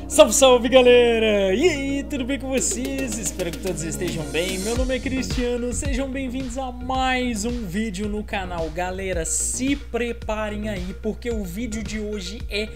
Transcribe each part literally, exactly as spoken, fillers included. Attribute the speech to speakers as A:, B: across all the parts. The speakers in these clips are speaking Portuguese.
A: Salve, salve, galera! E aí, tudo bem com vocês? Espero que todos estejam bem. Meu nome é Cristiano, sejam bem-vindos a mais um vídeo no canal. Galera, se preparem aí, porque o vídeo de hoje é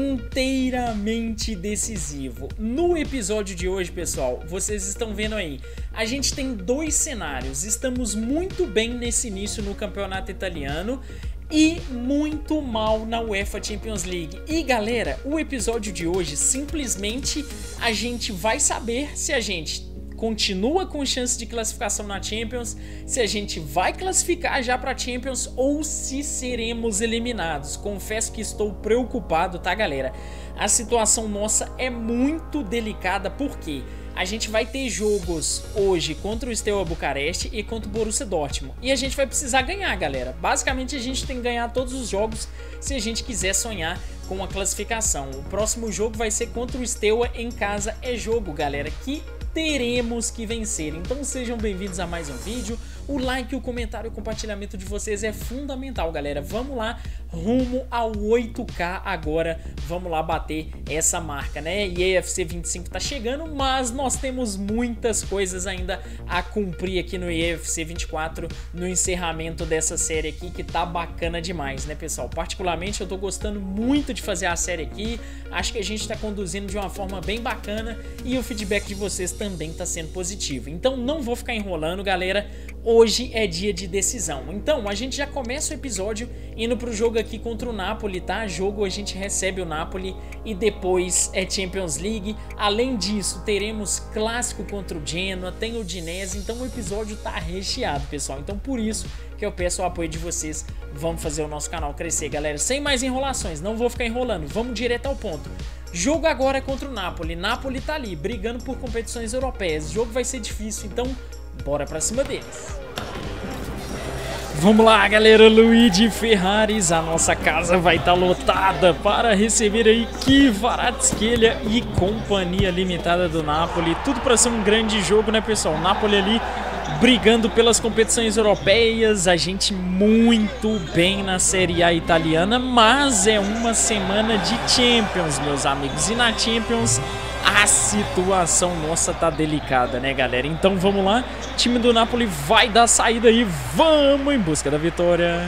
A: inteiramente decisivo. No episódio de hoje, pessoal, vocês estão vendo aí, a gente tem dois cenários. Estamos muito bem nesse início no campeonato italiano e muito mal na UEFA Champions League. E galera, o episódio de hoje simplesmente a gente vai saber se a gente continua com chance de classificação na Champions, se a gente vai classificar já para Champions ou se seremos eliminados. Confesso que estou preocupado, tá, galera? A situação nossa é muito delicada porque a gente vai ter jogos hoje contra o Steaua Bucareste e contra o Borussia Dortmund. E a gente vai precisar ganhar, galera. Basicamente, a gente tem que ganhar todos os jogos se a gente quiser sonhar com a classificação. O próximo jogo vai ser contra o Steaua em casa. É jogo, galera, que teremos que vencer. Então sejam bem-vindos a mais um vídeo. O like, o comentário e o compartilhamento de vocês é fundamental, galera. Vamos lá, rumo ao oito K agora. Vamos lá bater essa marca, né? E a E F C vinte e cinco tá chegando, mas nós temos muitas coisas ainda a cumprir aqui no E F C vinte e quatro, no encerramento dessa série aqui, que tá bacana demais, né, pessoal? Particularmente, eu tô gostando muito de fazer a série aqui. Acho que a gente tá conduzindo de uma forma bem bacana e o feedback de vocês também tá sendo positivo. Então não vou ficar enrolando, galera. Hoje é dia de decisão. Então a gente já começa o episódio indo pro jogo aqui contra o Napoli, tá? Jogo a gente recebe o Napoli e depois é Champions League. Além disso, teremos clássico contra o Genoa, tem o Udinese, então o episódio tá recheado, pessoal. Então por isso que eu peço o apoio de vocês. Vamos fazer o nosso canal crescer, galera. Sem mais enrolações, não vou ficar enrolando. Vamos direto ao ponto. Jogo agora é contra o Napoli. Napoli tá ali, brigando por competições europeias. O jogo vai ser difícil, então bora pra cima deles. Vamos lá, galera. Luigi Ferraris, a nossa casa vai estar lotada para receber aí Kvaratskhelia e companhia limitada do Napoli. Tudo para ser um grande jogo, né, pessoal? O Napoli ali brigando pelas competições europeias, a gente muito bem na Série A italiana, mas é uma semana de Champions, meus amigos, e na Champions a situação nossa tá delicada, né, galera? Então vamos lá, o time do Napoli vai dar saída aí, vamos em busca da vitória.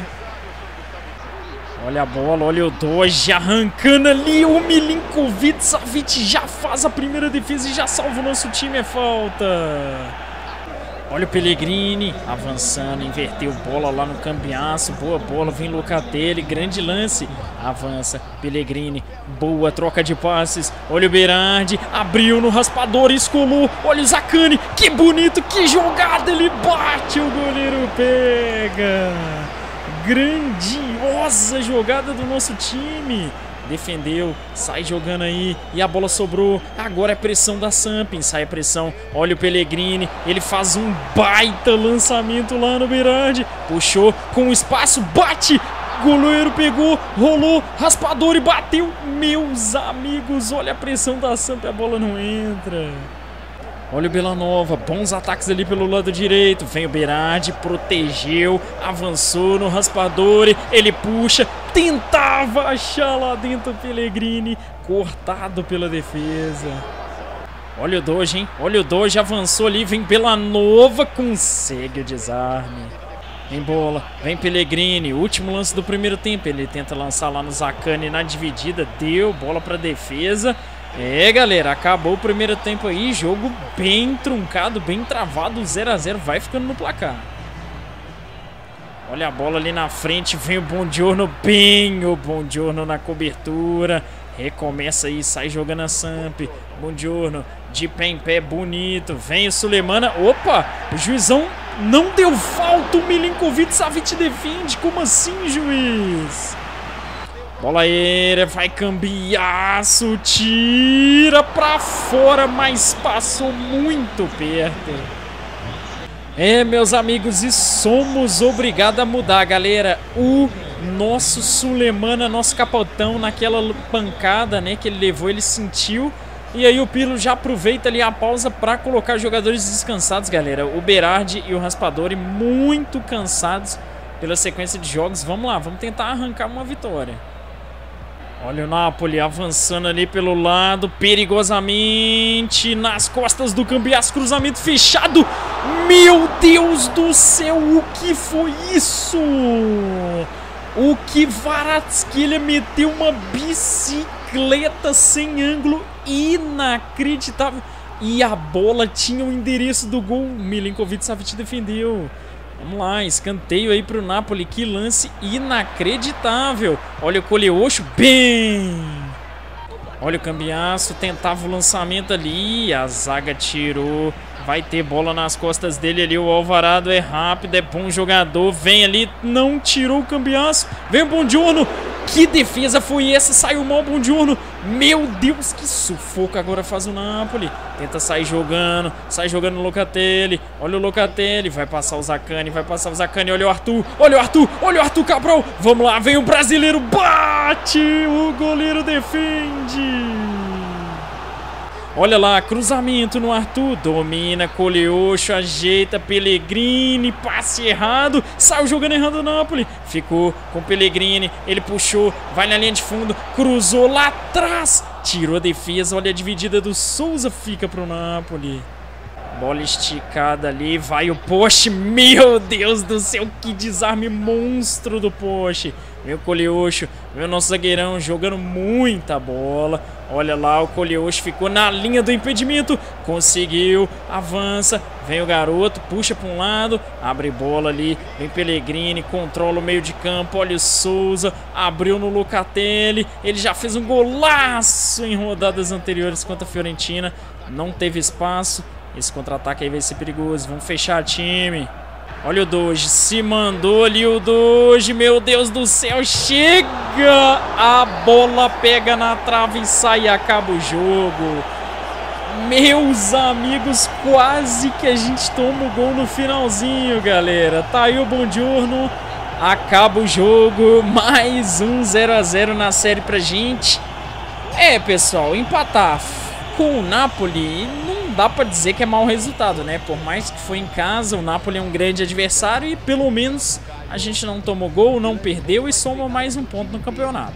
A: Olha a bola, olha o Doge arrancando ali, o Milinkovic Savic já faz a primeira defesa e já salva o nosso time, é falta. Olha o Pellegrini avançando, inverteu bola lá no cambiaço, boa bola, vem Locatelli, grande lance, avança, Pellegrini, boa troca de passes, olha o Berardi, abriu no raspador, escolou, olha o Zaccagni, que bonito, que jogada, ele bate, o goleiro pega, grandiosa jogada do nosso time. Defendeu, sai jogando aí e a bola sobrou. Agora é pressão da Sampin, sai a pressão. Olha o Pellegrini, ele faz um baita lançamento lá no Berardi. Puxou com espaço, bate. Goleiro pegou, rolou, raspador e bateu. Meus amigos, olha a pressão da Sampin, a bola não entra. Olha o Belanova, bons ataques ali pelo lado direito. Vem o Berardi, protegeu, avançou no raspador, ele puxa, tentava achar lá dentro o Pellegrini, cortado pela defesa. Olha o Doge, hein? Olha o Doge, avançou ali, vem Belanova, consegue o desarme. Vem bola, vem Pellegrini, último lance do primeiro tempo, ele tenta lançar lá no Zaccagni na dividida, deu bola para defesa. É, galera, acabou o primeiro tempo aí, jogo bem truncado, bem travado, zero a zero, vai ficando no placar. Olha a bola ali na frente, vem o Buongiorno, bem o Buongiorno na cobertura, recomeça aí, sai jogando a Samp, Buongiorno, de pé em pé, bonito, vem o Sulemana, opa, o juizão não deu falta, o Milinkovic Savic defende, como assim, juiz? Bola aérea, vai cambiaço, tira pra fora, mas passou muito perto. É, meus amigos, e somos obrigados a mudar, galera. O nosso Sulemana, nosso capotão, naquela pancada, né, que ele levou, ele sentiu. E aí o Pirlo já aproveita ali a pausa para colocar jogadores descansados, galera. O Berardi e o Raspadori muito cansados pela sequência de jogos. Vamos lá, vamos tentar arrancar uma vitória. Olha o Napoli avançando ali pelo lado, perigosamente, nas costas do Cambiasso, cruzamento fechado. Meu Deus do céu, o que foi isso? O Kvaratskhelia meteu uma bicicleta sem ângulo inacreditável. E a bola tinha o endereço do gol. Milinkovic-Savic defendeu. Vamos lá, escanteio aí pro Napoli. Que lance inacreditável. Olha o Koleosho, bem. Olha o Cambiasso, tentava o lançamento ali. A zaga tirou. Vai ter bola nas costas dele ali. O Alvarado é rápido, é bom jogador. Vem ali, não tirou o Cambiasso. Vem o Buongiorno. Que defesa foi essa? Saiu mal o Buongiorno. Meu Deus, que sufoco agora faz o Napoli. Tenta sair jogando. Sai jogando o Locatelli. Olha o Locatelli. Vai passar o Zaccagni. Vai passar o Zaccagni. Olha o Arthur. Olha o Arthur. Olha o Arthur Cabral. Vamos lá. Vem o brasileiro. Bate. O goleiro defende. Olha lá, cruzamento no Arthur, domina, Koleosho, ajeita, Pellegrini, passe errado, saiu jogando errado o Napoli, ficou com Pellegrini, ele puxou, vai na linha de fundo, cruzou lá atrás, tirou a defesa, olha a dividida do Souza, fica pro Napoli. Bola esticada ali, vai o poste, meu Deus do céu, que desarme monstro do poste. Meu Koleosho, meu nosso zagueirão jogando muita bola. Olha lá, o Koleosho ficou na linha do impedimento, conseguiu, avança, vem o garoto, puxa para um lado, abre bola ali, vem Pellegrini, controla o meio de campo, olha o Souza, abriu no Locatelli, ele já fez um golaço em rodadas anteriores contra a Fiorentina, não teve espaço, esse contra-ataque aí vai ser perigoso, vamos fechar time. Olha o Doge, se mandou ali o Doge, meu Deus do céu, chega, a bola pega na trave e sai e acaba o jogo. Meus amigos, quase que a gente toma o gol no finalzinho, galera. Tá aí o Buongiorno, acaba o jogo, mais um zero a zero na série pra gente. É, pessoal, empatar com o Napoli não dá pra dizer que é mau resultado, né? Por mais que foi em casa, o Napoli é um grande adversário e pelo menos a gente não tomou gol, não perdeu e soma mais um ponto no campeonato.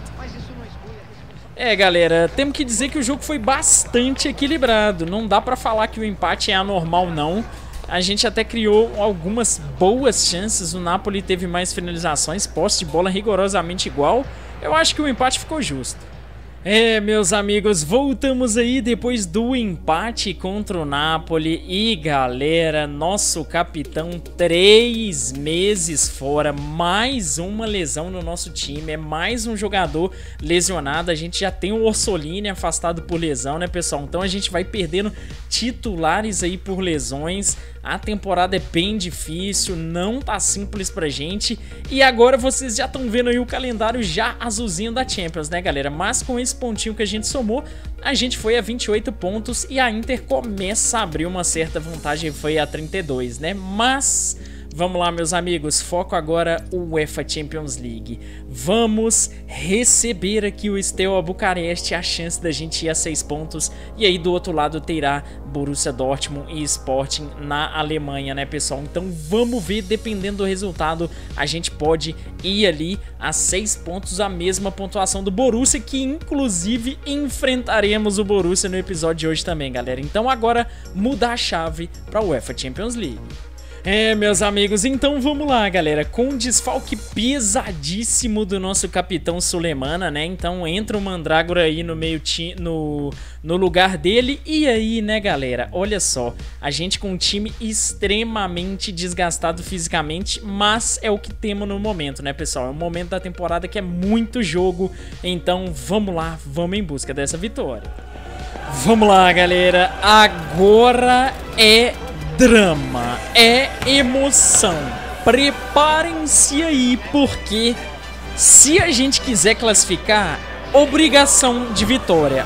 A: É, galera, temos que dizer que o jogo foi bastante equilibrado. Não dá pra falar que o empate é anormal, não. A gente até criou algumas boas chances, o Napoli teve mais finalizações, posse de bola rigorosamente igual. Eu acho que o empate ficou justo. É, meus amigos, voltamos aí depois do empate contra o Napoli e, galera, nosso capitão três meses fora, mais uma lesão no nosso time, é mais um jogador lesionado, a gente já tem o Orsolini afastado por lesão, né, pessoal? Então a gente vai perdendo titulares aí por lesões. A temporada é bem difícil, não tá simples pra gente. E agora vocês já estão vendo aí o calendário já azulzinho da Champions, né, galera? Mas com esse pontinho que a gente somou, a gente foi a vinte e oito pontos e a Inter começa a abrir uma certa vantagem, foi a trinta e dois, né? Mas vamos lá, meus amigos, foco agora o UEFA Champions League. Vamos receber aqui o Steaua Bucareste, a chance da gente ir a seis pontos. E aí do outro lado terá Borussia Dortmund e Sporting na Alemanha, né, pessoal? Então vamos ver, dependendo do resultado, a gente pode ir ali a seis pontos, a mesma pontuação do Borussia, que inclusive enfrentaremos o Borussia no episódio de hoje também, galera. Então agora mudar a chave para o UEFA Champions League. É, meus amigos, então vamos lá, galera, com um desfalque pesadíssimo do nosso capitão Sulemana, né, então entra o Mandrágora aí no meio no, no lugar dele, e aí, né, galera, olha só, a gente com um time extremamente desgastado fisicamente, mas é o que temos no momento, né, pessoal, é um momento da temporada que é muito jogo, então vamos lá, vamos em busca dessa vitória. Vamos lá, galera, agora é drama, é emoção, preparem-se aí, porque se a gente quiser classificar, obrigação de vitória,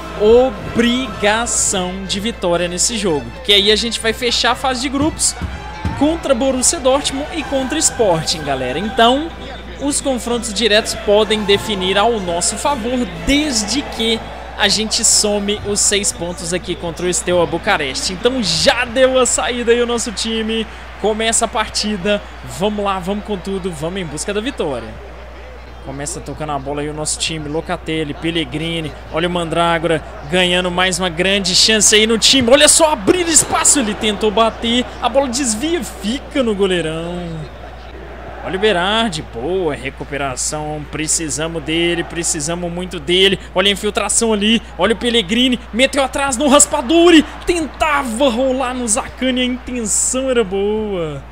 A: obrigação de vitória nesse jogo, porque aí a gente vai fechar a fase de grupos contra Borussia Dortmund e contra Sporting, galera. Então os confrontos diretos podem definir ao nosso favor, desde que a gente some os seis pontos aqui contra o Steaua Bucareste. Então já deu a saída aí o nosso time, começa a partida, vamos lá, vamos com tudo, vamos em busca da vitória. Começa tocando a bola aí o nosso time. Locatelli, Pellegrini. Olha o Mandrágora ganhando mais uma grande chance aí no time. Olha só, abrir espaço. Ele tentou bater. A bola desvia, fica no goleirão. Olha o Berardi. Boa recuperação. Precisamos dele, precisamos muito dele. Olha a infiltração ali. Olha o Pellegrini. Meteu atrás no Raspadori. Tentava rolar no Zaccagni. A intenção era boa.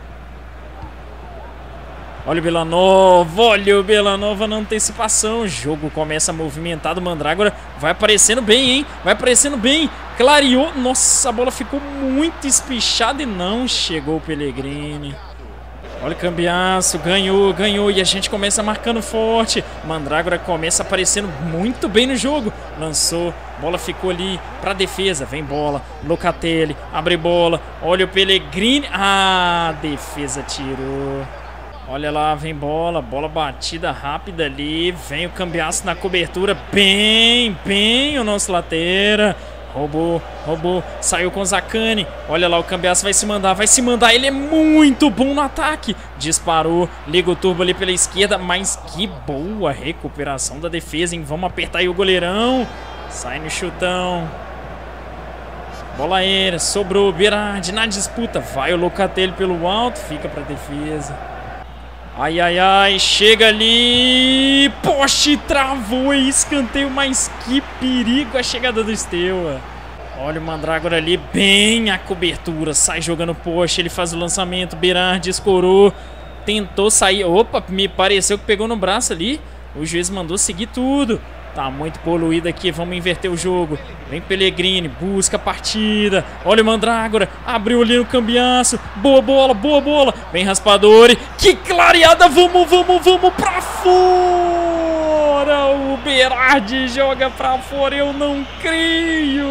A: Olha o Belanova, olha o Belanova na antecipação. O jogo começa movimentado. O Mandrágora vai aparecendo bem, hein? Vai aparecendo bem. Clareou. Nossa, a bola ficou muito espichada e não chegou o Pellegrini. Olha o Cambiasso, ganhou, ganhou. E a gente começa marcando forte. O Mandrágora começa aparecendo muito bem no jogo. Lançou, bola ficou ali pra defesa. Vem bola, Locatelli, abre bola. Olha o Pellegrini. Ah, a defesa tirou. Olha lá, vem bola, bola batida rápida ali. Vem o Cambiasso na cobertura. Bem, bem o nosso lateral. Roubou, roubou, saiu com o Zaccagni. Olha lá, o Cambiasso vai se mandar, vai se mandar. Ele é muito bom no ataque. Disparou, liga o turbo ali pela esquerda. Mas que boa recuperação da defesa, hein? Vamos apertar aí o goleirão. Sai no chutão. Bola aérea, sobrou, Berardi na disputa. Vai o Locatelli pelo alto, fica pra defesa. Ai, ai, ai, chega ali. Poste, travou e escanteio, mas que perigo a chegada do Steaua. Olha o Mandrágora ali, bem a cobertura. Sai jogando poste, ele faz o lançamento. Berardi escorou, tentou sair. Opa, me pareceu que pegou no braço ali. O juiz mandou seguir tudo. Tá muito poluído aqui, vamos inverter o jogo. Vem Pellegrini, busca a partida. Olha o Mandrágora, abriu ali no Cambiasso. Boa bola, boa bola. Vem Raspadori, que clareada. Vamos, vamos, vamos pra fora. O Berardi joga pra fora, eu não creio.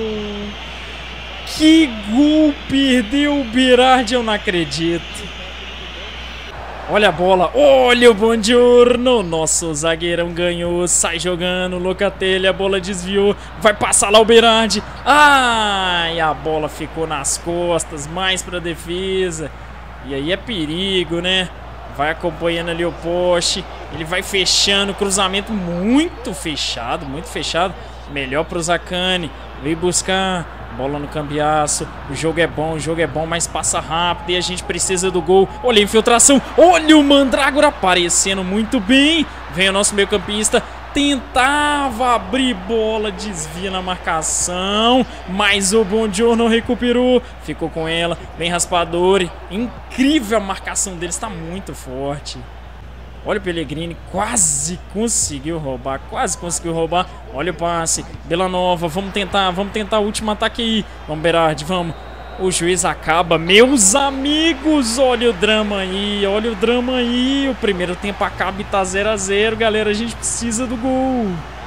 A: Que gol perdeu o Berardi, eu não acredito. Olha a bola, olha o Buongiorno. Nosso zagueirão ganhou, sai jogando, Locatelli, a bola desviou, vai passar lá o Berardi. Ai, a bola ficou nas costas, mais pra defesa. E aí é perigo, né? Vai acompanhando ali o poste, ele vai fechando, cruzamento muito fechado, muito fechado. Melhor pro Zaccagni, veio buscar. Bola no Cambiasso, o jogo é bom, o jogo é bom, mas passa rápido e a gente precisa do gol. Olha a infiltração, olha o Mandrágora aparecendo muito bem. Vem o nosso meio campista, tentava abrir bola, desvia na marcação, mas o Buongiorno recuperou, ficou com ela. Vem Raspadori, incrível a marcação dele, está muito forte. Olha o Pellegrini, quase conseguiu roubar, quase conseguiu roubar. Olha o passe, Belanova, vamos tentar, vamos tentar o último ataque aí. Vamos, Berardi, vamos. O juiz acaba, meus amigos, olha o drama aí, olha o drama aí. O primeiro tempo acaba e tá zero a zero, galera, a gente precisa do gol.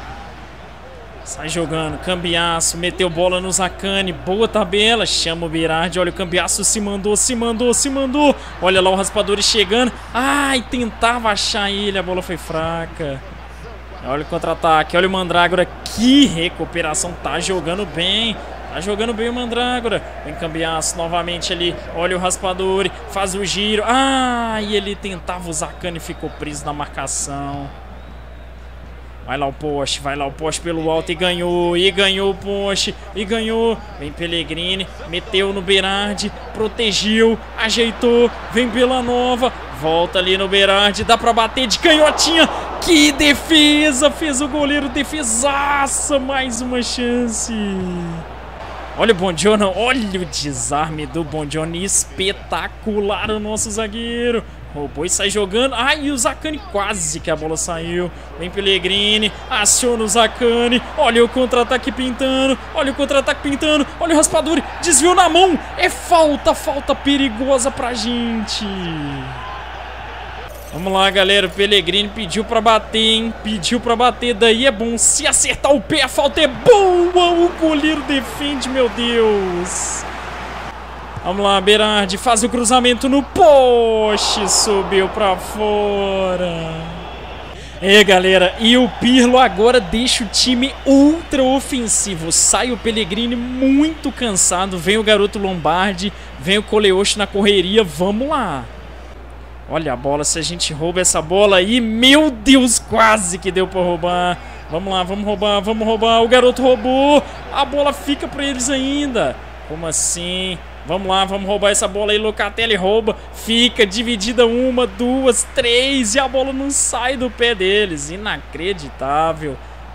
A: Sai jogando, Cambiasso, meteu bola no Zaccagni, boa tabela, chama o Berardi, olha o Cambiasso, se mandou, se mandou, se mandou. Olha lá o Raspadori chegando, ai, tentava achar ele, a bola foi fraca. Olha o contra-ataque, olha o Mandrágora, que recuperação, tá jogando bem. Tá jogando bem o Mandrágora. Vem Cambiasso novamente ali. Olha o Raspadori, faz o giro. Ai, ele tentava, o Zaccagni ficou preso na marcação. Vai lá o poste, vai lá o poste pelo alto e ganhou, e ganhou o poste, e ganhou. Vem Pellegrini, meteu no Berardi, protegeu, ajeitou, vem Belanova, volta ali no Berardi, dá pra bater de canhotinha. Que defesa, fez o goleiro, defesaça, mais uma chance. Olha o Buongiorno, olha o desarme do Buongiorno, espetacular o nosso zagueiro. Roubou e sai jogando. Ai, o Zaccagni quase que a bola saiu. Vem Pellegrini, aciona o Zaccagni. Olha o contra-ataque pintando. Olha o contra-ataque pintando. Olha o Raspadori, desviou na mão. É falta, falta perigosa pra gente. Vamos lá, galera. O Pellegrini pediu pra bater, hein? Pediu pra bater. Daí é bom. Se acertar o pé, a falta é boa. O goleiro defende, meu Deus. Vamos lá, Berardi faz o cruzamento no poste, subiu pra fora. É, galera, e o Pirlo agora deixa o time ultra ofensivo. Sai o Pellegrini muito cansado, vem o garoto Lombardi, vem o Koleoshi na correria, vamos lá. Olha a bola, se a gente rouba essa bola aí, meu Deus, quase que deu pra roubar. Vamos lá, vamos roubar, vamos roubar. O garoto roubou, a bola fica pra eles ainda. Como assim? Vamos lá, vamos roubar essa bola aí. Locatelli rouba, fica dividida uma, duas, três. E a bola não sai do pé deles. Inacreditável,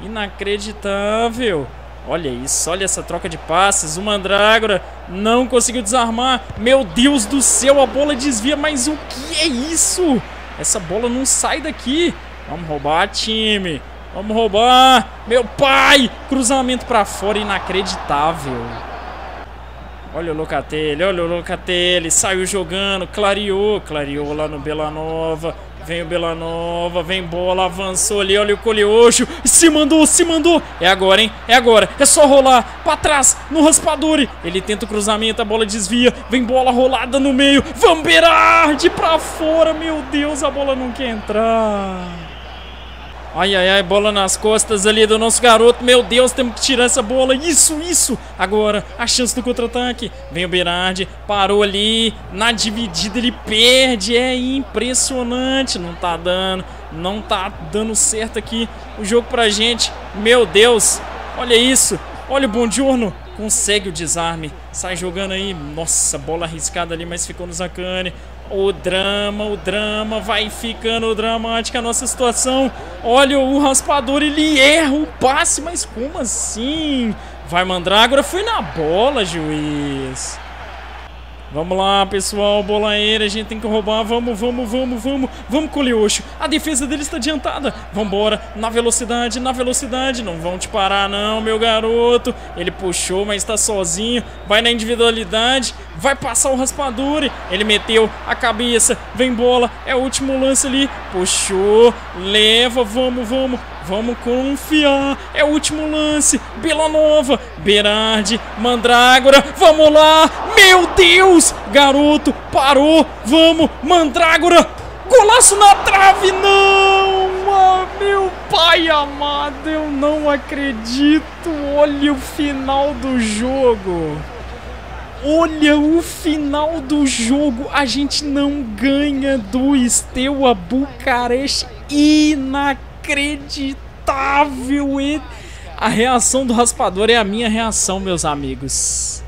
A: inacreditável. Olha isso, olha essa troca de passes. O Mandrágora não conseguiu desarmar. Meu Deus do céu, a bola desvia. Mas o que é isso? Essa bola não sai daqui. Vamos roubar, time. Vamos roubar. Meu pai, cruzamento pra fora, inacreditável. Olha o Locatelli, olha o Locatelli. Saiu jogando, clareou. Clareou lá no Belanova. Vem o Belanova, vem bola, avançou ali, olha o Coliocho. Se mandou, se mandou. É agora, hein? É agora. É só rolar pra trás, no Raspadori. Ele tenta o cruzamento, a bola desvia. Vem bola rolada no meio. Van Berardi pra fora. Meu Deus, a bola não quer entrar. Ai, ai, ai, bola nas costas ali do nosso garoto. Meu Deus, temos que tirar essa bola. Isso, isso. Agora, a chance do contra-ataque. Vem o Berardi, parou ali. Na dividida ele perde. É impressionante. Não tá dando, não tá dando certo aqui o jogo pra gente. Meu Deus, olha isso. Olha o Buongiorno. Consegue o desarme. Sai jogando aí. Nossa, bola arriscada ali, mas ficou no Zaccagni. O drama, o drama, vai ficando dramática a nossa situação. Olha o Raspador, ele erra o passe, mas como assim? Vai Mandrágora, foi na bola, juiz. Vamos lá, pessoal, bola aérea, a gente tem que roubar, vamos, vamos, vamos, vamos, vamos com o Coliocho. A defesa dele está adiantada, vambora, na velocidade, na velocidade, não vão te parar não, meu garoto. Ele puxou, mas está sozinho, vai na individualidade, vai passar o Raspadori. Ele meteu a cabeça, vem bola, é o último lance ali, puxou, leva, vamos, vamos. Vamos confiar, é o último lance. Belanova, Berardi, Mandrágora, vamos lá. Meu Deus, garoto, parou, vamos, Mandrágora. Golaço na trave, não. Ah, meu pai amado, eu não acredito. Olha o final do jogo. Olha o final do jogo. A gente não ganha do Steaua Bucareste. Inacreditável. Inacreditável. E a reação do Raspador é a minha reação, meus amigos.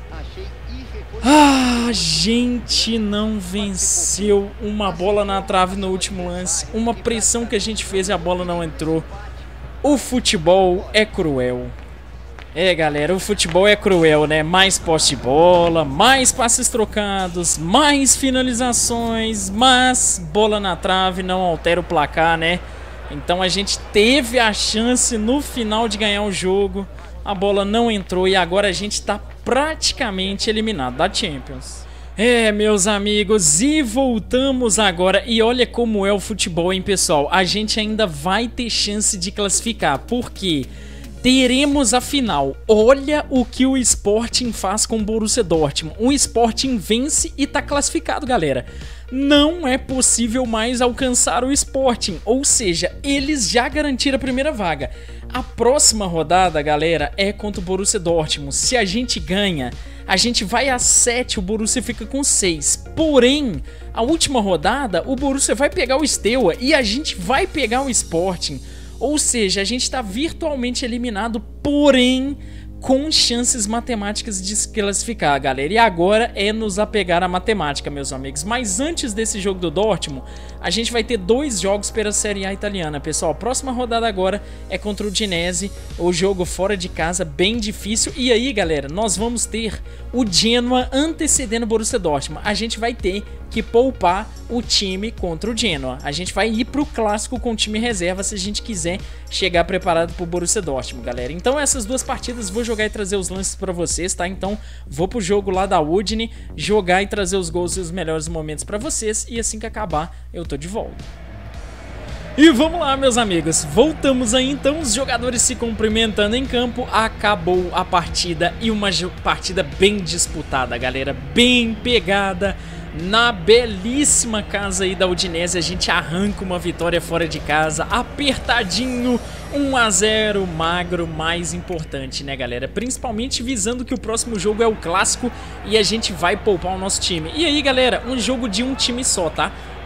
A: Ah, a gente não venceu. Uma bola na trave no último lance. Uma pressão que a gente fez e a bola não entrou. O futebol é cruel. É, galera, o futebol é cruel, né? Mais posse de bola, mais passes trocados, mais finalizações, mas bola na trave não altera o placar, né? Então a gente teve a chance no final de ganhar o jogo, a bola não entrou e agora a gente está praticamente eliminado da Champions. É, meus amigos, e voltamos agora, e olha como é o futebol, hein, pessoal? A gente ainda vai ter chance de classificar, porque teremos a final. Olha o que o Sporting faz com o Borussia Dortmund. O Sporting vence e tá classificado, galera. Não é possível mais alcançar o Sporting, ou seja, eles já garantiram a primeira vaga. A próxima rodada, galera, é contra o Borussia Dortmund. Se a gente ganha, a gente vai a sete, o Borussia fica com seis. Porém, a última rodada, o Borussia vai pegar o Steaua e a gente vai pegar o Sporting. Ou seja, a gente está virtualmente eliminado, porém com chances matemáticas de se classificar, galera. E agora é nos apegar à matemática, meus amigos. Mas antes desse jogo do Dortmund, a gente vai ter dois jogos pela Série A italiana, pessoal. A próxima rodada agora é contra o Udinese, o jogo fora de casa, bem difícil. E aí, galera, nós vamos ter o Genoa antecedendo o Borussia Dortmund. A gente vai ter que poupar o time contra o Genoa. A gente vai ir pro clássico com o time reserva se a gente quiser chegar preparado pro Borussia Dortmund, galera. Então essas duas partidas vou jogar e trazer os lances pra vocês, tá? Então vou pro jogo lá da Udine, jogar e trazer os gols e os melhores momentos pra vocês, e assim que acabar eu tô de volta. E vamos lá, meus amigos, voltamos aí então, os jogadores se cumprimentando em campo, acabou a partida e uma partida bem disputada, galera, bem pegada. Na belíssima casa aí da Udinese, a gente arranca uma vitória fora de casa, apertadinho, um a zero, magro, mais importante, né, galera? Principalmente visando que o próximo jogo é o clássico e a gente vai poupar o nosso time. E aí, galera, um jogo de um time só, tá?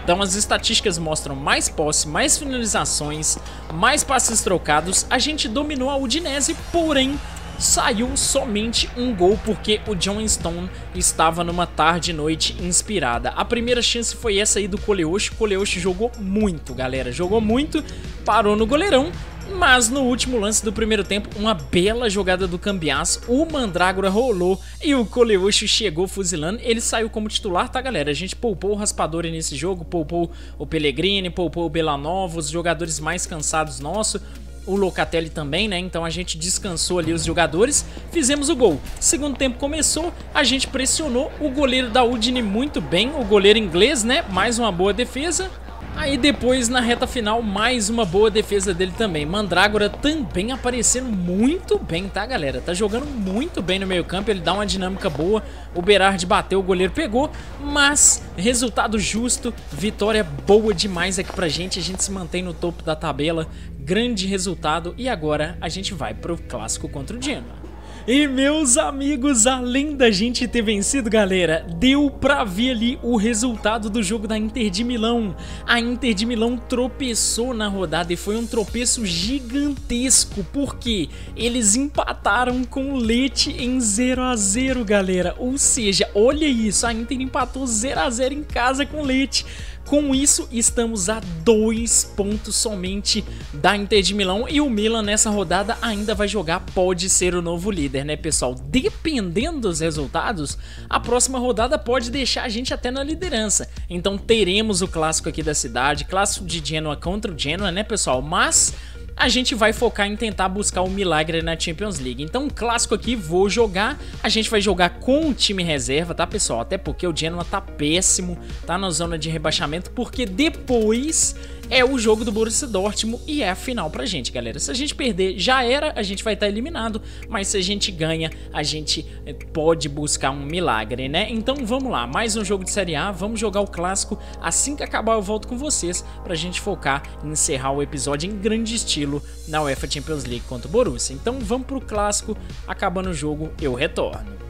A: Então as estatísticas mostram mais posse, mais finalizações, mais passes trocados. A gente dominou a Udinese, porém saiu somente um gol porque o John Stone estava numa tarde e noite inspirada. A primeira chance foi essa aí do Koleoshi. O Koleoshi jogou muito, galera, jogou muito, parou no goleirão. Mas no último lance do primeiro tempo, uma bela jogada do Cambiasso, o Mandrágora rolou e o Koleoshi chegou fuzilando. Ele saiu como titular, tá, galera? A gente poupou o Raspadori nesse jogo, poupou o Pellegrini, poupou o Belanova, os jogadores mais cansados nossos, o Locatelli também, né? Então a gente descansou ali os jogadores, fizemos o gol. Segundo tempo começou, a gente pressionou o goleiro da Udine muito bem, o goleiro inglês, né? Mais uma boa defesa. Aí depois, na reta final, mais uma boa defesa dele também. Mandrágora também aparecendo muito bem, tá, galera? Tá jogando muito bem no meio campo, ele dá uma dinâmica boa. O Berardi bateu, o goleiro pegou, mas resultado justo, vitória boa demais aqui pra gente. A gente se mantém no topo da tabela, grande resultado. E agora a gente vai pro clássico contra o Genoa. E meus amigos, além da gente ter vencido, galera, deu pra ver ali o resultado do jogo da Inter de Milão. A Inter de Milão tropeçou na rodada e foi um tropeço gigantesco, porque eles empataram com o Lecce em zero a zero, galera. Ou seja, olha isso, a Inter empatou zero a zero em casa com o Lecce. Com isso, estamos a dois pontos somente da Inter de Milão e o Milan nessa rodada ainda vai jogar, pode ser o novo líder, né, pessoal? Dependendo dos resultados, a próxima rodada pode deixar a gente até na liderança. Então teremos o clássico aqui da cidade, clássico de Genoa contra o Genoa, né, pessoal? Mas a gente vai focar em tentar buscar um milagre na Champions League. Então, clássico aqui, vou jogar. A gente vai jogar com o time reserva, tá, pessoal? Até porque o Genoa tá péssimo, tá na zona de rebaixamento, porque depois é o jogo do Borussia Dortmund e é a final pra gente, galera. Se a gente perder, já era, a gente vai estar eliminado, mas se a gente ganha, a gente pode buscar um milagre, né? Então vamos lá, mais um jogo de Série A, vamos jogar o clássico. Assim que acabar eu volto com vocês pra gente focar em encerrar o episódio em grande estilo na UEFA Champions League contra o Borussia. Então vamos pro clássico, acabando o jogo eu retorno.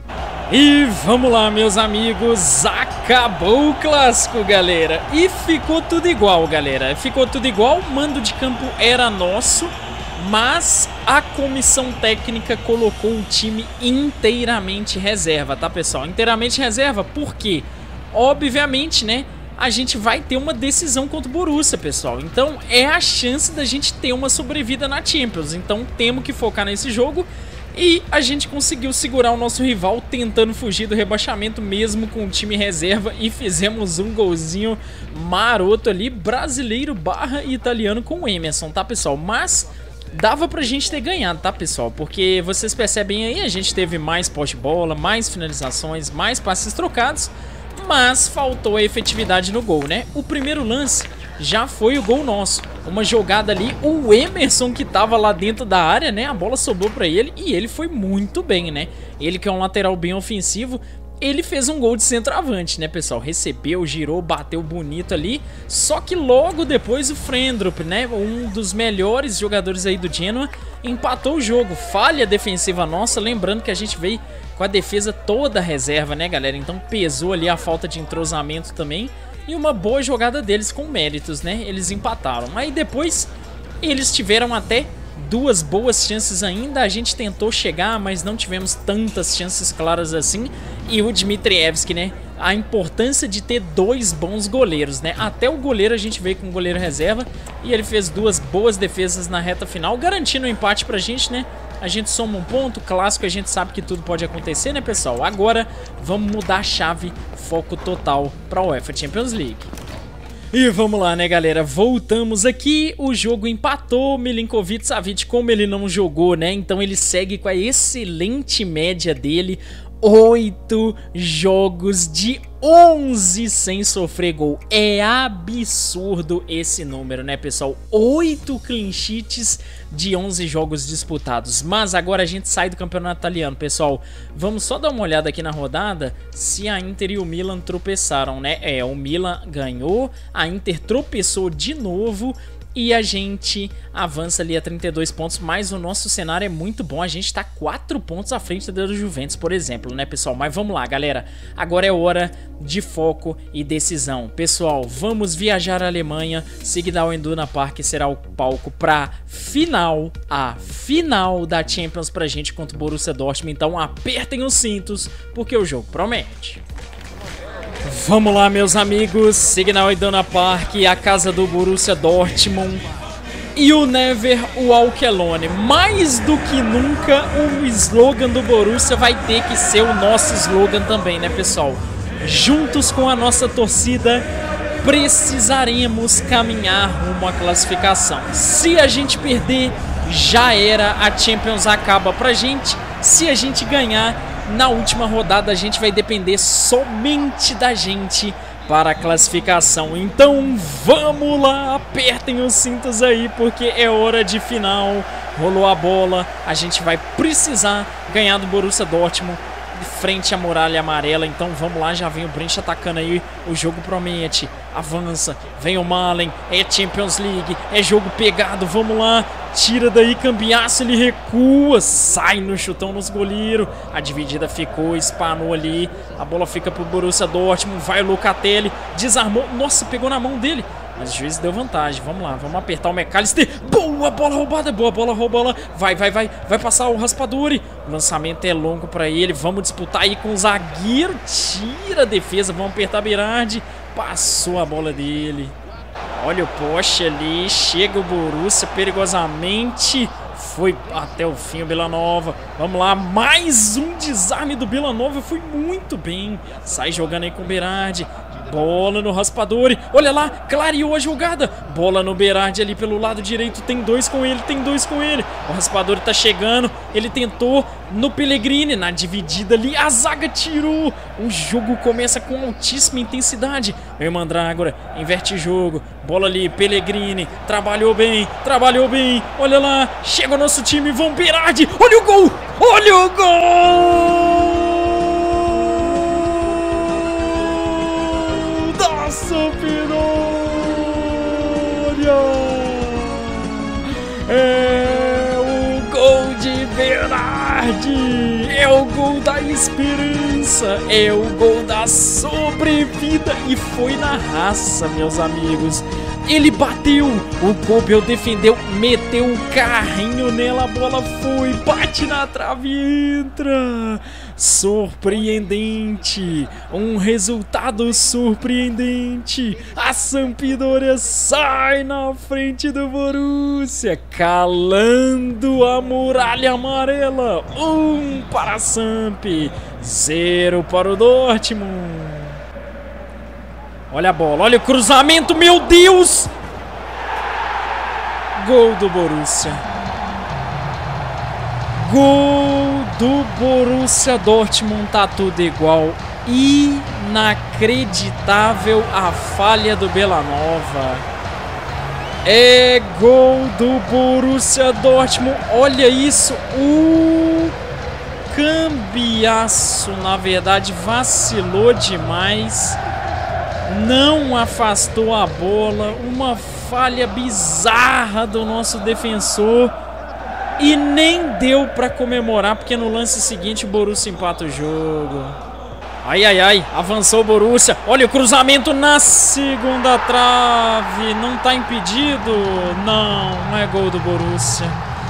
A: E vamos lá, meus amigos, acabou o clássico, galera, e ficou tudo igual, galera, ficou tudo igual, o mando de campo era nosso, mas a comissão técnica colocou o time inteiramente reserva, tá, pessoal? Inteiramente reserva, por quê? Obviamente, né, a gente vai ter uma decisão contra o Borussia, pessoal, então é a chance da gente ter uma sobrevida na Champions, então temos que focar nesse jogo. E a gente conseguiu segurar o nosso rival tentando fugir do rebaixamento mesmo com o time reserva e fizemos um golzinho maroto ali, brasileiro barra italiano com o Emerson, tá, pessoal? Mas dava pra gente ter ganhado, tá, pessoal? Porque vocês percebem aí, a gente teve mais posse de bola, mais finalizações, mais passes trocados, mas faltou a efetividade no gol, né? O primeiro lance já foi o gol nosso. Uma jogada ali, o Emerson que tava lá dentro da área, né? A bola sobrou pra ele e ele foi muito bem, né? Ele que é um lateral bem ofensivo, ele fez um gol de centroavante, né, pessoal? Recebeu, girou, bateu bonito ali. Só que logo depois o Frendrup, né? Um dos melhores jogadores aí do Genoa, empatou o jogo. Falha defensiva nossa, lembrando que a gente veio com a defesa toda reserva, né, galera? Então pesou ali a falta de entrosamento também. E uma boa jogada deles com méritos, né? Eles empataram. Aí depois eles tiveram até duas boas chances ainda. A gente tentou chegar, mas não tivemos tantas chances claras assim. E o Dmitrievski, né? A importância de ter dois bons goleiros, né? Até o goleiro a gente veio com o goleiro reserva. E ele fez duas boas defesas na reta final, garantindo o empate pra gente, né? A gente soma um ponto, clássico, a gente sabe que tudo pode acontecer, né, pessoal? Agora vamos mudar a chave, foco total para a UEFA Champions League. E vamos lá, né, galera? Voltamos aqui, o jogo empatou, Milinkovic Savic, como ele não jogou, né? Então ele segue com a excelente média dele, oito jogos de onze sem sofrer gol. É absurdo esse número, né, pessoal? oito clean sheets de onze jogos disputados. Mas agora a gente sai do campeonato italiano, pessoal. Vamos só dar uma olhada aqui na rodada se a Inter e o Milan tropeçaram, né? É, o Milan ganhou, a Inter tropeçou de novo e a gente avança ali a trinta e dois pontos, mas o nosso cenário é muito bom, a gente tá quatro pontos à frente do Juventus, por exemplo, né, pessoal? Mas vamos lá, galera, agora é hora de foco e decisão. Pessoal, vamos viajar à Alemanha, Signal Iduna Park será o palco pra final, a final da Champions pra gente contra o Borussia Dortmund, então apertem os cintos, porque o jogo promete. Vamos lá, meus amigos, Signal Iduna Park, a casa do Borussia Dortmund e o Never Walk Alone. Mais do que nunca, o slogan do Borussia vai ter que ser o nosso slogan também, né, pessoal? Juntos com a nossa torcida, precisaremos caminhar rumo à classificação. Se a gente perder, já era, a Champions acaba pra gente. Se a gente ganhar, na última rodada a gente vai depender somente da gente para a classificação. Então vamos lá, apertem os cintos aí, porque é hora de final. Rolou a bola, a gente vai precisar ganhar do Borussia Dortmund frente à muralha amarela. Então vamos lá, já vem o Brent atacando aí, o jogo promete, avança, vem o Malen, é Champions League, é jogo pegado, vamos lá, tira daí Cambiasso, ele recua, sai no chutão nos goleiros, a dividida ficou, espanou ali, a bola fica pro Borussia Dortmund, vai o Locatelli, desarmou, nossa, pegou na mão dele, mas o juiz deu vantagem. Vamos lá, vamos apertar o McAllister. Boa bola roubada, boa bola roubada. Vai, vai, vai, vai passar o Raspadori. O lançamento é longo pra ele. Vamos disputar aí com o zagueiro. Tira a defesa, vamos apertar Berardi. Passou a bola dele. Olha o poste ali. Chega o Borussia perigosamente. Foi até o fim o Belanova. Vamos lá, mais um desarme do Belanova. Foi muito bem. Sai jogando aí com o Berardi. Bola no Raspadori, olha lá, clareou a jogada. Bola no Berardi ali pelo lado direito, tem dois com ele, tem dois com ele. O Raspadori tá chegando, ele tentou no Pellegrini, na dividida ali, a zaga tirou. O jogo começa com altíssima intensidade. Vem o Mandrágora, inverte jogo. Bola ali, Pellegrini, trabalhou bem, trabalhou bem. Olha lá, chega o nosso time, vão Berardi, olha o gol, olha o gol! Sampdoria! É o gol de Berardi! É o gol da esperança! É o gol da sobrevida! E foi na raça, meus amigos! Ele bateu, o Kobel defendeu, meteu o carrinho nela, a bola foi, bate na trave e entra. Surpreendente, um resultado surpreendente. A Sampdoria sai na frente do Borussia, calando a muralha amarela. Um para a Samp, zero para o Dortmund. Olha a bola, olha o cruzamento, meu Deus! Gol do Borussia. Gol do Borussia Dortmund, tá tudo igual. Inacreditável a falha do Belanova. É gol do Borussia Dortmund, olha isso. O Cambiasso, na verdade, vacilou demais. Não afastou a bola, uma falha bizarra do nosso defensor e nem deu para comemorar, porque no lance seguinte o Borussia empata o jogo. Ai, ai, ai, avançou o Borussia, olha o cruzamento na segunda trave, não tá impedido, não, não é gol do Borussia.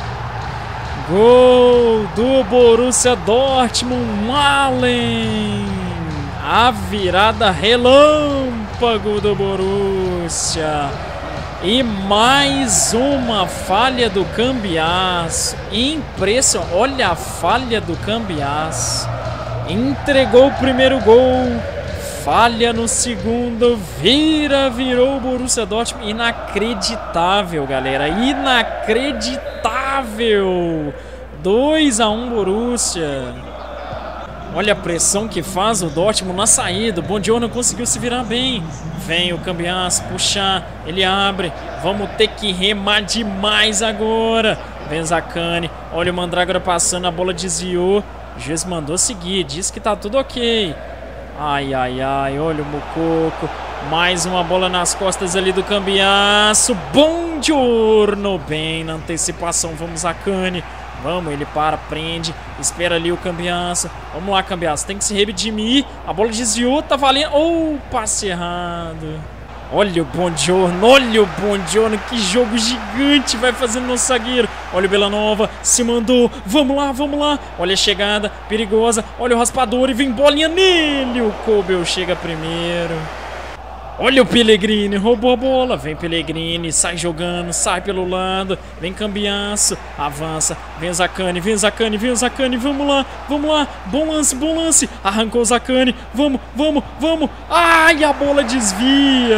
A: Gol do Borussia Dortmund, Malen. A virada relâmpago do Borussia. E mais uma falha do Cambiasso. Impressionante. Olha a falha do Cambiasso. Entregou o primeiro gol. Falha no segundo. Vira, virou o Borussia Dortmund. Inacreditável, galera. Inacreditável. dois a um Borussia. Olha a pressão que faz o Dortmund na saída. O Bondior não conseguiu se virar bem. Vem o Cambiasso puxar. Ele abre. Vamos ter que remar demais agora. Vem Zaccagni. Olha o Mandrágora passando. A bola desviou. O juiz mandou seguir. Diz que tá tudo ok. Ai, ai, ai. Olha o Moukoko. Mais uma bola nas costas ali do Cambiasso. Buongiorno, bem na antecipação. Vamos, Zaccani. Vamos, ele para, prende, espera ali o Cambiasso. Vamos lá, Cambiasso, tem que se redimir. A bola desviou, tá valendo. Oh, passe errado. Olha o Buongiorno, olha o Buongiorno, que jogo gigante vai fazendo nosso zagueiro. Olha o Belanova, se mandou, vamos lá, vamos lá. Olha a chegada, perigosa, olha o raspador e vem bolinha nele. O Kobel chega primeiro. Olha o Pellegrini, roubou a bola. Vem Pellegrini, sai jogando, sai pelo lado. Vem Cambiasso, avança. Vem o Zaccani, vem o Zaccani, vem o Zaccani. Vamos lá, vamos lá. Bom lance, bom lance. Arrancou o Zaccani. Vamos, vamos, vamos. Ai, a bola desvia.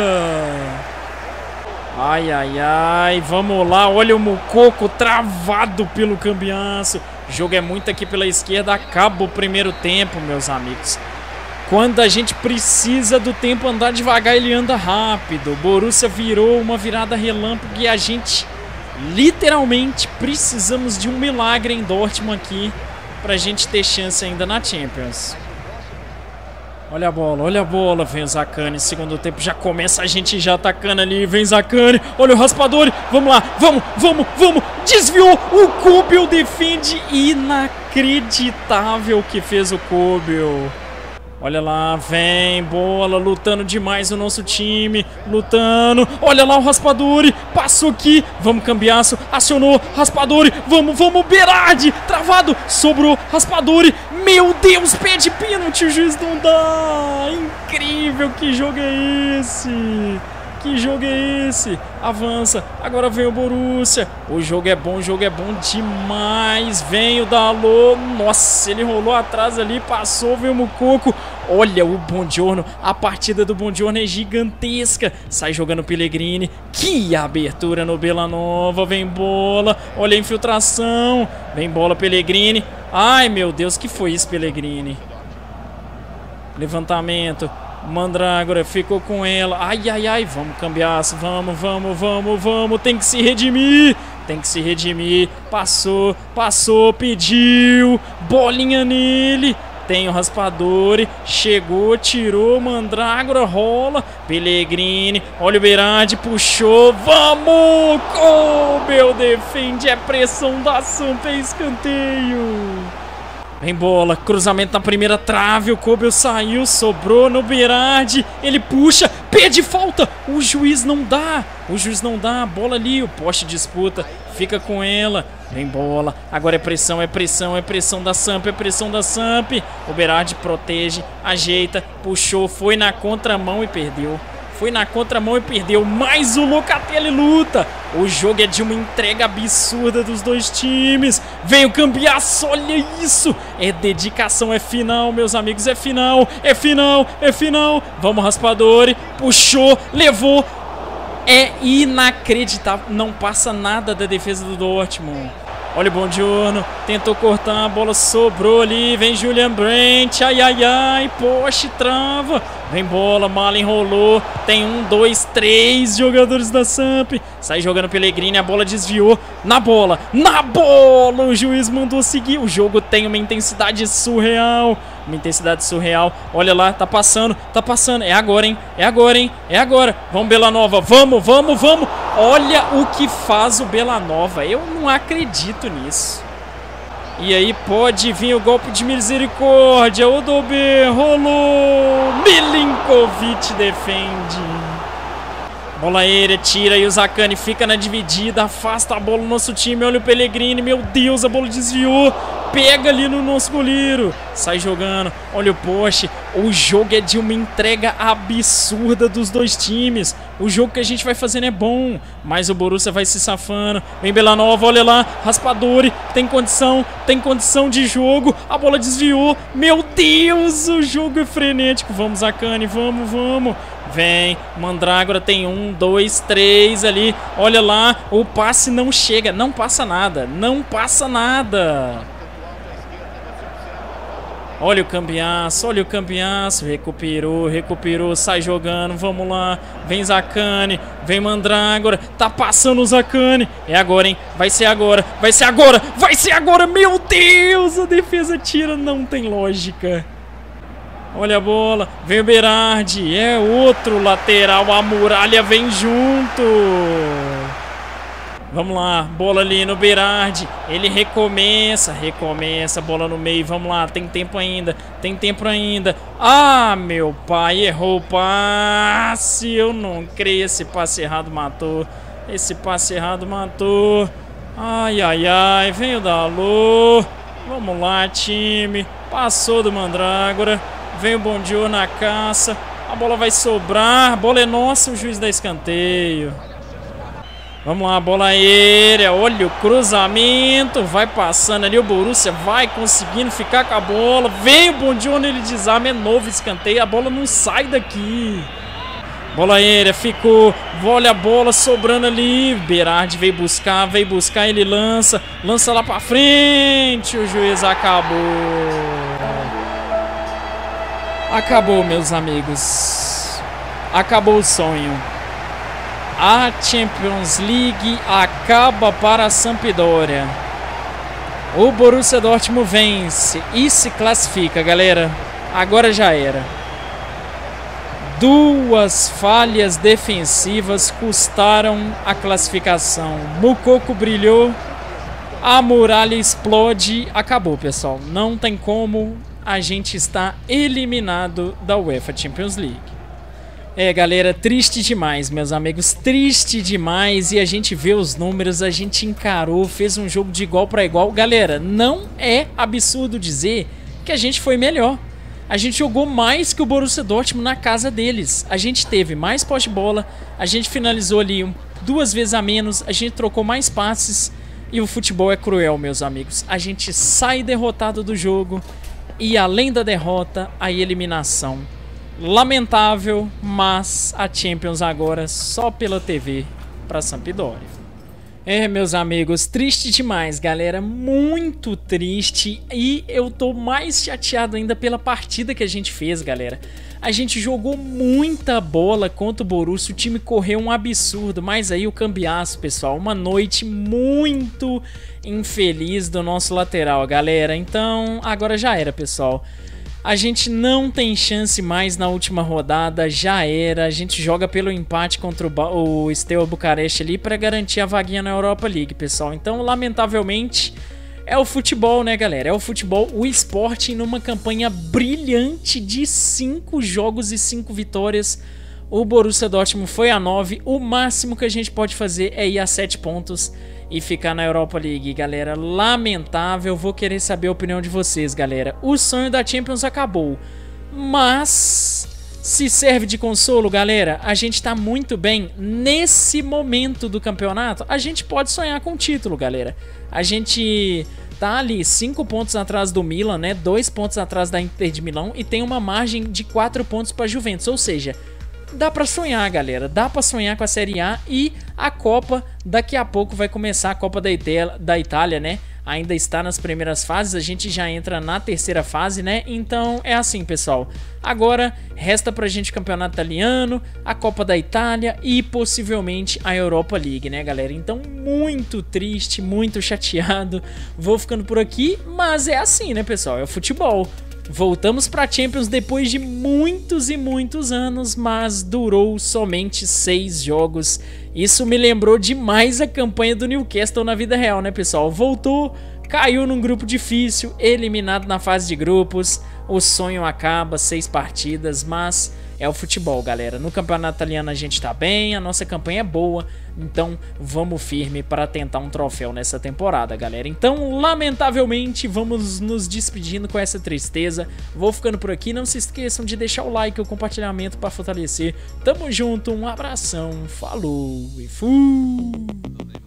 A: Ai, ai, ai. Vamos lá, olha o Moukoko travado pelo Cambiasso. O jogo é muito aqui pela esquerda. Acaba o primeiro tempo, meus amigos. Quando a gente precisa do tempo andar devagar, ele anda rápido. O Borussia virou uma virada relâmpago e a gente literalmente precisamos de um milagre em Dortmund aqui pra gente ter chance ainda na Champions. Olha a bola, olha a bola. Vem o Zaccani, segundo tempo já começa a gente já atacando ali. Vem Zaccani, olha o Raspadori. Vamos lá, vamos, vamos, vamos. Desviou, o Kobel defende. Inacreditável o que fez o Kobel. Olha lá, vem, bola, lutando demais o nosso time, lutando, olha lá o Raspadori, passou aqui, vamos Cambiasso, acionou, Raspadori, vamos, vamos, Berardi, travado, sobrou, Raspadori, meu Deus, pede pênalti, o juiz não dá, incrível, que jogo é esse? Que jogo é esse? Avança, agora vem o Borussia. O jogo é bom, o jogo é bom demais. Vem o Dalot. Nossa, ele rolou atrás ali, passou, veio o Moukoko. Olha o Buongiorno, a partida do Buongiorno é gigantesca. Sai jogando o Pellegrini. Que abertura no Belanova. Vem bola, olha a infiltração. Vem bola, Pellegrini. Ai, meu Deus, que foi isso, Pellegrini? Levantamento. Mandragora ficou com ela. Ai, ai, ai. Vamos, Cambiasso. Vamos, vamos, vamos, vamos. Tem que se redimir. Tem que se redimir. Passou, passou, pediu. Bolinha nele. Tem o Raspadori. Chegou, tirou. Mandrágora, rola. Pellegrini. Olha o Berardi. Puxou. Vamos! Kobel defende. É pressão da Samp. É escanteio. Vem bola, cruzamento na primeira trave, o Kobel saiu, sobrou no Berardi, ele puxa, pede falta, o juiz não dá, o juiz não dá, a bola ali, o poste disputa, fica com ela, vem bola, agora é pressão, é pressão, é pressão da Samp, é pressão da Samp, o Berardi protege, ajeita, puxou, foi na contramão e perdeu. Foi na contramão e perdeu, mas o Locatelli luta. O jogo é de uma entrega absurda dos dois times. Vem o Cambiasso, olha isso. É dedicação, é final, meus amigos, é final, é final, é final. Vamos, Raspadori, puxou, levou. É inacreditável, não passa nada da defesa do Dortmund. Olha o Buongiorno, tentou cortar, a bola sobrou ali, vem Julian Brandt, ai, ai, ai, poste, trava, vem bola, Malen enrolou, tem um, dois, três jogadores da Samp, sai jogando Pellegrini, a bola desviou, na bola, na bola, o juiz mandou seguir, o jogo tem uma intensidade surreal, uma intensidade surreal, olha lá, tá passando, tá passando, é agora, hein, é agora, hein, é agora, vamos Belanova, vamos, vamos, vamos, olha o que faz o Belanova, eu não acredito nisso. E aí pode vir o golpe de misericórdia. O Dobê rolou. Milinkovic defende. Bola aérea, tira e o Zaccani fica na dividida. Afasta a bola no nosso time. Olha o Pellegrini. Meu Deus, a bola desviou. Pega ali no nosso goleiro. Sai jogando. Olha o poste. O jogo é de uma entrega absurda dos dois times. O jogo que a gente vai fazendo é bom. Mas o Borussia vai se safando. Vem Belanova, olha lá. Raspadori. Tem condição. Tem condição de jogo. A bola desviou. Meu Deus, o jogo é frenético. Vamos, Zaccani. Vamos, vamos. Vem, Mandrágora tem um, dois, três ali. Olha lá, o passe não chega. Não passa nada, não passa nada. Olha o Cambiasso, olha o Cambiasso. Recuperou, recuperou, sai jogando. Vamos lá, vem Zaccani, vem Mandrágora. Tá passando o Zaccani. É agora, hein, vai ser agora, vai ser agora, vai ser agora. Meu Deus, a defesa tira, não tem lógica. Olha a bola, vem o Berardi, é outro lateral, a muralha vem junto. Vamos lá, bola ali no Berardi, ele recomeça, recomeça, bola no meio, vamos lá, tem tempo ainda, tem tempo ainda. Ah, meu pai, errou o passe, eu não creio, esse passe errado matou, esse passe errado matou. Ai, ai, ai, vem o Dalot, vamos lá, time, passou do Mandrágora. Vem o Bonjour na caça. A bola vai sobrar. A bola é nossa, o juiz dá escanteio. Vamos lá, bola aérea. Olha o cruzamento. Vai passando ali. O Borussia vai conseguindo ficar com a bola. Vem o Bonjour, ele desarma. É novo escanteio. A bola não sai daqui. Bola aérea, ficou. Olha a bola sobrando ali. Berardi veio buscar, veio buscar. Ele lança. Lança lá pra frente. O juiz acabou. Acabou, meus amigos. Acabou o sonho. A Champions League acaba para a Sampdoria. O Borussia Dortmund vence e se classifica, galera. Agora já era. Duas falhas defensivas custaram a classificação. Moukoko brilhou. A muralha explode. Acabou, pessoal. Não tem como. A gente está eliminado da UEFA Champions League. É, galera, triste demais, meus amigos, triste demais. E a gente vê os números, a gente encarou, fez um jogo de igual para igual. Galera, não é absurdo dizer que a gente foi melhor. A gente jogou mais que o Borussia Dortmund na casa deles. A gente teve mais posse de bola, a gente finalizou ali um, duas vezes a menos, a gente trocou mais passes. E o futebol é cruel, meus amigos. A gente sai derrotado do jogo. E além da derrota, a eliminação. Lamentável, mas a Champions agora só pela T V para Sampdoria. É, meus amigos, triste demais, galera, muito triste. E eu tô mais chateado ainda pela partida que a gente fez, galera. A gente jogou muita bola contra o Borussia, o time correu um absurdo, mas aí o cambiaço, pessoal, uma noite muito infeliz do nosso lateral, galera. Então, agora já era, pessoal. A gente não tem chance mais na última rodada, já era. A gente joga pelo empate contra o, o Steaua Bucareste ali para garantir a vaguinha na Europa League, pessoal. Então, lamentavelmente, é o futebol, né, galera? É o futebol, o Sporting numa campanha brilhante de cinco jogos e cinco vitórias. O Borussia Dortmund foi a nove. O máximo que a gente pode fazer é ir a sete pontos e ficar na Europa League, galera. Lamentável, vou querer saber a opinião de vocês, galera. O sonho da Champions acabou, mas se serve de consolo, galera, a gente tá muito bem nesse momento do campeonato. A gente pode sonhar com o título, galera. A gente tá ali cinco pontos atrás do Milan, né? dois pontos atrás da Inter de Milão e tem uma margem de quatro pontos para Juventus, ou seja, dá pra sonhar, galera, dá pra sonhar com a Série A. E a Copa, daqui a pouco vai começar a Copa da Itália, da Itália, né? Ainda está nas primeiras fases, a gente já entra na terceira fase, né? Então é assim, pessoal. Agora resta pra gente o Campeonato Italiano, a Copa da Itália e possivelmente a Europa League, né, galera? Então muito triste, muito chateado. Vou ficando por aqui, mas é assim, né, pessoal? É o futebol. Voltamos para a Champions depois de muitos e muitos anos, mas durou somente seis jogos. Isso me lembrou demais a campanha do Newcastle na vida real, né, pessoal? Voltou, caiu num grupo difícil, eliminado na fase de grupos. O sonho acaba, seis partidas, mas é o futebol, galera. No campeonato italiano a gente tá bem, a nossa campanha é boa, então vamos firme para tentar um troféu nessa temporada, galera. Então, lamentavelmente, vamos nos despedindo com essa tristeza. Vou ficando por aqui, não se esqueçam de deixar o like e o compartilhamento para fortalecer. Tamo junto, um abração, falou e fui!